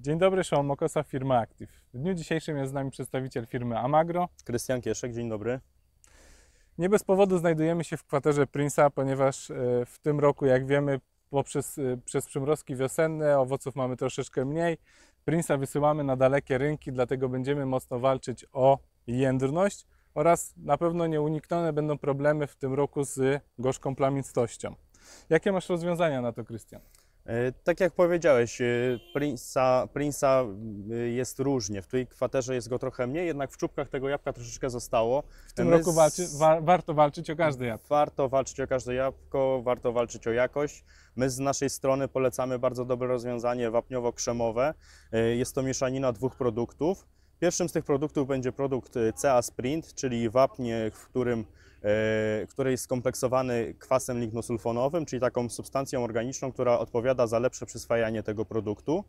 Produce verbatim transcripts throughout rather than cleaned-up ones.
Dzień dobry, Szymon Mokosa, firma Active. W dniu dzisiejszym jest z nami przedstawiciel firmy Amagro. Krystian Kieszek, dzień dobry. Nie bez powodu znajdujemy się w kwaterze Prince'a, ponieważ w tym roku, jak wiemy, poprzez przez przymrozki wiosenne owoców mamy troszeczkę mniej. Prince'a wysyłamy na dalekie rynki, dlatego będziemy mocno walczyć o jędrność oraz na pewno nieuniknione będą problemy w tym roku z gorzką plamistością. Jakie masz rozwiązania na to, Krystian? Tak jak powiedziałeś, Prince'a, Prince'a jest różnie. W tej kwaterze jest go trochę mniej, jednak w czubkach tego jabłka troszeczkę zostało. W tym My roku walczy, wa warto walczyć o każde jabłko. Warto walczyć o każde jabłko, warto walczyć o jakość. My z naszej strony polecamy bardzo dobre rozwiązanie wapniowo-krzemowe. Jest to mieszanina dwóch produktów. Pierwszym z tych produktów będzie produkt C A Sprint, czyli wapnie, w którym który jest skompleksowany kwasem lignosulfonowym, czyli taką substancją organiczną, która odpowiada za lepsze przyswajanie tego produktu.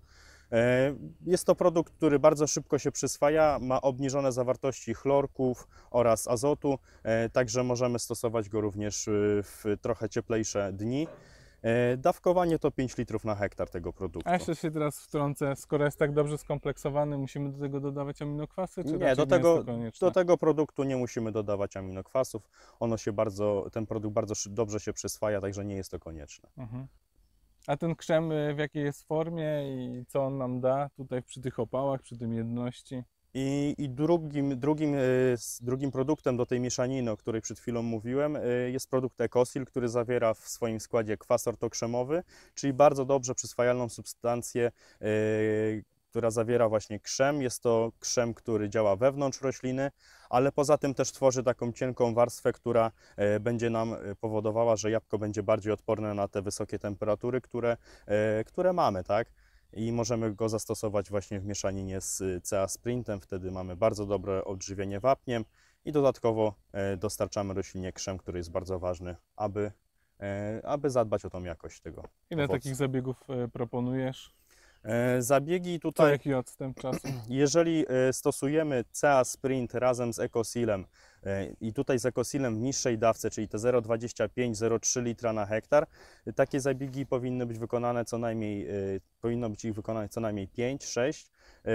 Jest to produkt, który bardzo szybko się przyswaja, ma obniżone zawartości chlorków oraz azotu, także możemy stosować go również w trochę cieplejsze dni. Dawkowanie to pięć litrów na hektar tego produktu. A jeszcze się teraz wtrącę, skoro jest tak dobrze skompleksowany, musimy do tego dodawać aminokwasy? Czy nie, do tego, nie jest to do tego produktu nie musimy dodawać aminokwasów. Ono się bardzo, ten produkt bardzo dobrze się przyswaja, także nie jest to konieczne. Mhm. A ten krzem w jakiej jest formie i co on nam da tutaj przy tych opałach, przy tym jedności? I, i drugim, drugim, drugim produktem do tej mieszaniny, o której przed chwilą mówiłem, jest produkt Ecosil, który zawiera w swoim składzie kwas ortokrzemowy, czyli bardzo dobrze przyswajalną substancję, która zawiera właśnie krzem. Jest to krzem, który działa wewnątrz rośliny, ale poza tym też tworzy taką cienką warstwę, która będzie nam powodowała, że jabłko będzie bardziej odporne na te wysokie temperatury, które, które mamy, tak? I możemy go zastosować właśnie w mieszaninie z C A Sprintem. Wtedy mamy bardzo dobre odżywienie wapniem i dodatkowo dostarczamy roślinie krzem, który jest bardzo ważny, aby, aby zadbać o tą jakość tego Ile owocu. takich zabiegów proponujesz? Zabiegi Co tutaj, jaki odstęp czasu? jeżeli stosujemy C A Sprint razem z Ecosilem i tutaj z Ecosilem w niższej dawce, czyli te zero przecinek dwadzieścia pięć do zero przecinek trzy litra na hektar, takie zabiegi powinny być wykonane co najmniej, powinno być ich wykonane co najmniej pięć sześć.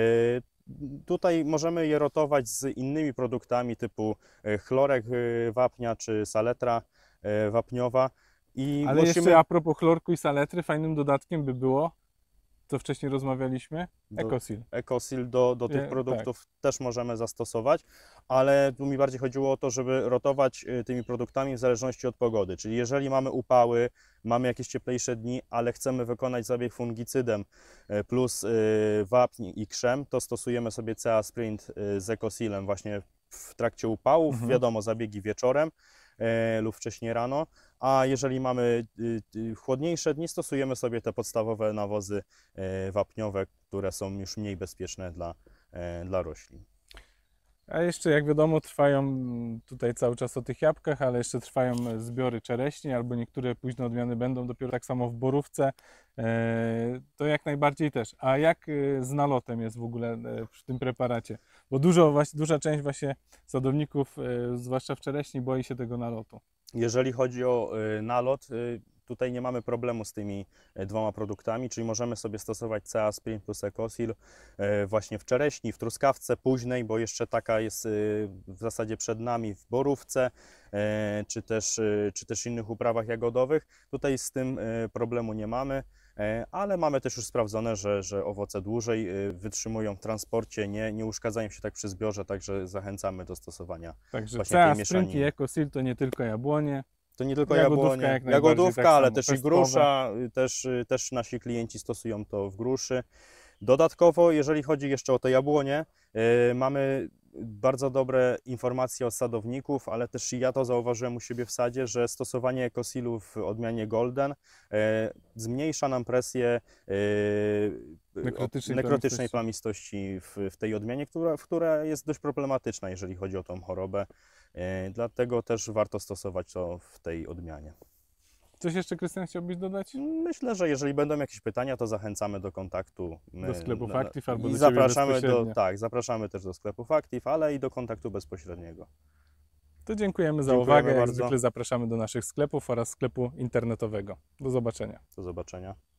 Tutaj możemy je rotować z innymi produktami typu chlorek wapnia czy saletra wapniowa. I Ale musimy... jeszcze a propos chlorku i saletry, fajnym dodatkiem by było, co wcześniej rozmawialiśmy, Ecosil. Ecosil do, do tych Nie, produktów tak. też możemy zastosować, ale tu mi bardziej chodziło o to, żeby rotować tymi produktami w zależności od pogody. Czyli jeżeli mamy upały, mamy jakieś cieplejsze dni, ale chcemy wykonać zabieg fungicydem plus wapń i krzem, to stosujemy sobie C A Sprint z Ecosilem właśnie w trakcie upałów, mhm. wiadomo, zabiegi wieczorem lub wcześniej rano, a jeżeli mamy chłodniejsze dni, stosujemy sobie te podstawowe nawozy wapniowe, które są już mniej bezpieczne dla, dla roślin. A jeszcze, jak wiadomo, trwają tutaj cały czas o tych jabłkach, ale jeszcze trwają zbiory czereśni, albo niektóre późne odmiany będą dopiero tak samo w borówce, to jak najbardziej też. A jak z nalotem jest w ogóle przy tym preparacie? Bo dużo, duża część właśnie sadowników, zwłaszcza w czereśni, boi się tego nalotu. Jeżeli chodzi o nalot, tutaj nie mamy problemu z tymi dwoma produktami, czyli możemy sobie stosować C A Sprint plus Ecosil właśnie w czereśni, w truskawce późnej, bo jeszcze taka jest w zasadzie przed nami w borówce, czy też, czy też innych uprawach jagodowych. Tutaj z tym problemu nie mamy, ale mamy też już sprawdzone, że, że owoce dłużej wytrzymują w transporcie, nie, nie uszkadzają się tak przy zbiorze, także zachęcamy do stosowania także właśnie C A tej Sprint mieszaniny. i Ecosil to nie tylko jabłonie. To nie tylko Jagodówka, jabłonie, jak jagodówka, tak ale samo, też pestkowe. i grusza, też, też nasi klienci stosują to w gruszy. Dodatkowo, jeżeli chodzi jeszcze o te jabłonie, yy, mamy bardzo dobre informacje od sadowników, ale też ja to zauważyłem u siebie w sadzie, że stosowanie Ecosilu w odmianie Golden yy, zmniejsza nam presję yy, Nekrotycznej, nekrotycznej plamistości w, w tej odmianie, która, która jest dość problematyczna, jeżeli chodzi o tą chorobę. Dlatego też warto stosować to w tej odmianie. Coś jeszcze, Krystian, chciałbyś dodać? Myślę, że jeżeli będą jakieś pytania, to zachęcamy do kontaktu. Do sklepów Active albo i do zapraszamy do, tak, zapraszamy też do sklepów Active, ale i do kontaktu bezpośredniego. To dziękujemy za Dziękujemy uwagę. Jak bardzo. zwykle zapraszamy do naszych sklepów oraz sklepu internetowego. Do zobaczenia. Do zobaczenia.